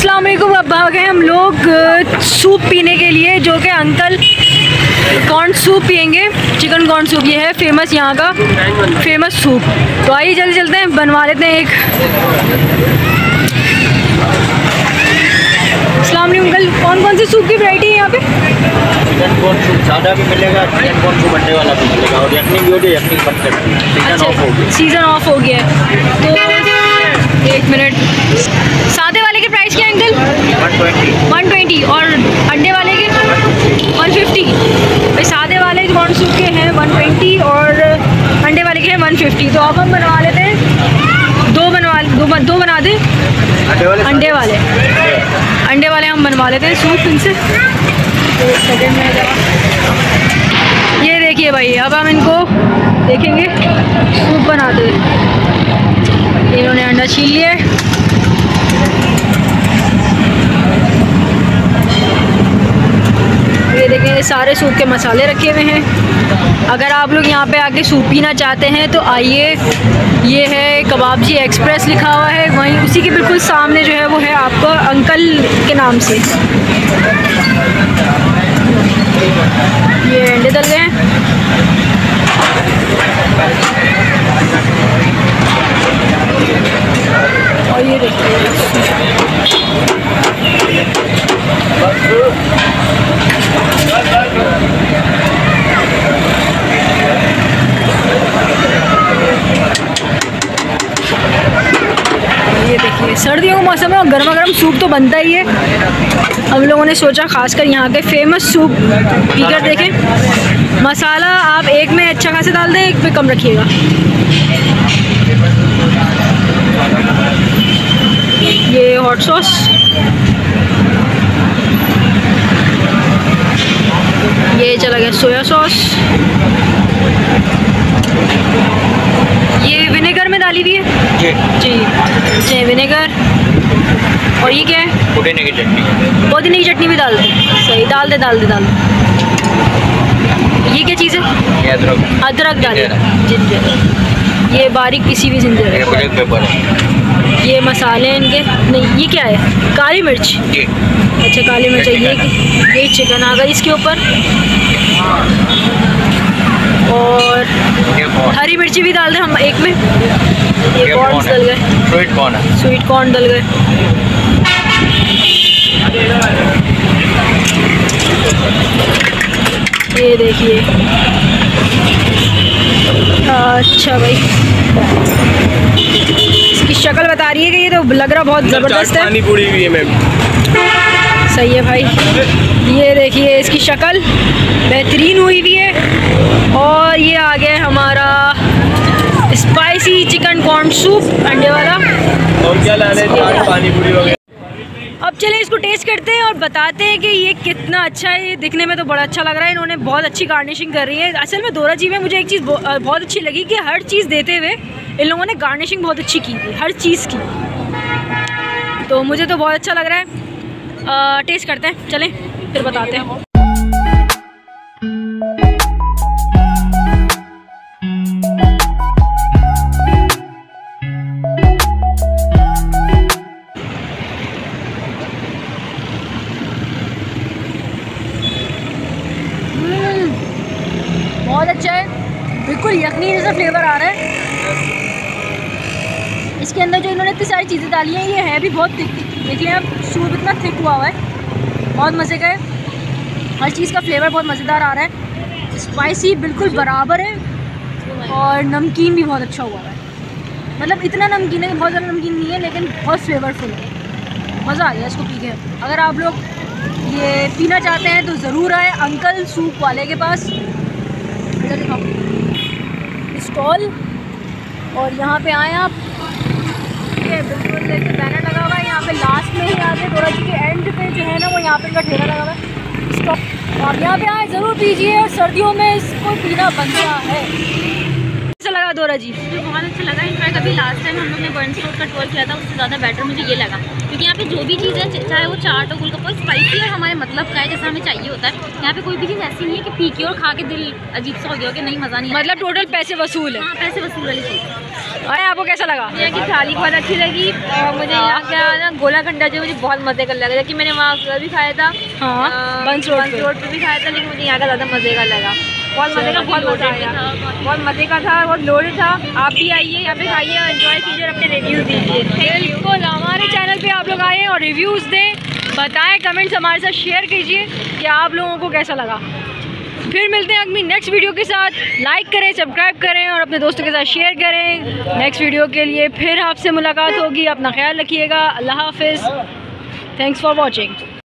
अस्सलाम वालेकुम। अब आ गए हम लोग सूप पीने के लिए, जो कि अंकल कॉर्न सूप पियेंगे, चिकन कॉर्न सूप। ये है फेमस, यहाँ का फेमस सूप। तो आइए जल्दी चलते हैं, बनवा लेते हैं एक। अस्सलाम वालेकुम अंकल, कौन कौन सी सूप की वैरायटी है यहाँ पे? चिकन कॉर्न सूप सादा भी मिलेगा, चिकन कॉर्न सूप अंडे वाला भी मिलेगा, और यखनी भी होगी, यखनी बंद कर सीज़न ऑफ हो गया है। तो एक मिनट, सादे वाले के प्राइस क्या है अंकल? 120 और अंडे वाले के 150। भाई सादे वाले कॉर्न सूप के हैं 120 और अंडे वाले के हैं 150। तो अब हम बनवा लेते हैं, दो बना दें अंडे वाले हम बनवा लेते हैं सूप इनसे। तो एक सेकेंड में जरा, ये देखिए भाई, अब हम इनको देखेंगे सूप बनाते हैं। इन्होंने अंडा छील लिया है। ये देखें, सारे सूप के मसाले रखे हुए हैं। अगर आप लोग यहाँ पे आके सूप पीना चाहते हैं तो आइए। ये है कबाबजी एक्सप्रेस लिखा हुआ है, वहीं उसी के बिल्कुल सामने जो है वो है आपको अंकल के नाम से। ये अंडे डल गए हैं। और ये देखिए, सर्दियों का मौसम है और गर्मा गर्म सूप तो बनता ही है। हम लोगों ने सोचा खासकर यहाँ के फेमस सूप पीकर देखें। मसाला आप एक में अच्छा खासा डाल दें, एक पे कम रखिएगा। ये हॉट सॉस, ये चला गया सोया सॉस, ये विनेगर में डाली हुई है जी विनेगर। और ये क्या है? पुदीने की चटनी भी डाल दें। सही, डाल दे। ये क्या चीज़ है? अदरक डालिए, जिंजर, ये बारीक पिसी हुई जिंजर है। ये मसाले इनके, नहीं ये क्या है? काली मिर्च। अच्छा काली मिर्च है। ये चिकन आ गई इसके ऊपर, और हरी मिर्ची भी डाल दें हम एक में। ये कॉर्न डल गए, स्वीट कॉर्न डल गए। ये देखिए, अच्छा भाई, इसकी शक्ल बता रही है कि ये तो लग रहा बहुत ज़बरदस्त है। पूरी भी है मैम। सही है भाई, ये देखिए इसकी शक्ल बेहतरीन हुई भी है। और ये आ गया हमारा स्पाइसी चिकन कॉर्न सूप अंडे वाला। और क्या लाने? पानी पूरी वगैरह। अब चले इसको टेस्ट करते हैं और बताते हैं कि ये कितना अच्छा है। ये दिखने में तो बड़ा अच्छा लग रहा है, इन्होंने बहुत अच्छी गार्निशिंग कर रही है। असल में दोरा जी में मुझे एक चीज़ बहुत अच्छी लगी कि हर चीज़ देते हुए इन लोगों ने गार्निशिंग बहुत अच्छी की थी हर चीज़ की। तो मुझे तो बहुत अच्छा लग रहा है। टेस्ट करते हैं, चलें फिर बताते हैं। बहुत अच्छा है, बिल्कुल यखनी जैसा फ्लेवर आ रहा है। इसके अंदर जो इन्होंने इतनी सारी चीज़ें डाली हैं, ये है भी बहुत थिक। देखिए आप, सूप इतना थिक हुआ है, बहुत मज़े का है। हर चीज़ का फ्लेवर बहुत मज़ेदार आ रहा है। स्पाइसी बिल्कुल बराबर है और नमकीन भी बहुत अच्छा हुआ है। मतलब इतना नमकीन है कि बहुत ज़्यादा नमकीन नहीं है, लेकिन बहुत फ्लेवरफुल है। मज़ा आ गया इसको पी के। अगर आप लोग ये पीना चाहते हैं तो ज़रूर आए अंकल सूप वाले के पास। स्टॉल, और यहाँ पे आए आप, ये बिल्कुल बैनर लगा हुआ है। यहाँ पे लास्ट में ही आके दोरा जी के एंड पे जो है ना, वो यहाँ पे इनका ठेला लगा हुआ है स्टॉल। तो आप यहाँ पे आए ज़रूर पीजिए, और सर्दियों में इसको पीना बनता है। लगा दोरा जी? मुझे बहुत अच्छा लगा। इनफैक्ट अभी लास्ट टाइम हम लोग ने बर्न्स रोड का टूर किया था, उससे ज़्यादा बेटर मुझे ये लगा, क्योंकि यहाँ पे जो भी चीज़ है, चाहे वो चाट हो, गोलगप्पा, स्पाइसी और हमारे मतलब का है, जैसा हमें चाहिए होता है। यहाँ पे कोई भी चीज़ ऐसी नहीं है कि फीकी और खा के दिल अजीब सा हो गया कि नहीं मज़ा नहीं, मतलब टोटल पैसे वसूल है। हाँ, पैसे वसूल वाली चीज़। और आपको कैसा लगा? यहाँ की थाली बहुत अच्छी लगी। मुझे यहाँ का ना गोला घंटा जो मुझे बहुत मज़े का लगा, जबकि मैंने वहाँ भी खाया था, हाँ, बंस रोड पे भी खाया था, लेकिन मुझे यहाँ का ज़्यादा मज़े का लगा। बहुत मज़े का, बहुत मज़ा आया, बहुत मज़े का था, बहुत लोडेड था। आप भी आइए, यहाँ पे खाइए और एंजॉय कीजिए और अपने रिव्यूज़ दीजिए। बिल्कुल, हमारे चैनल पे आप लोग आए और रिव्यूज़ दें, बताएं, कमेंट्स हमारे साथ शेयर कीजिए कि आप लोगों को कैसा लगा। फिर मिलते हैं अपनी नेक्स्ट वीडियो के साथ। लाइक करें, सब्सक्राइब करें और अपने दोस्तों के साथ शेयर करें। नेक्स्ट वीडियो के लिए फिर आपसे मुलाकात होगी। अपना ख्याल रखिएगा। अल्लाह हाफिज़। Thanks for watching.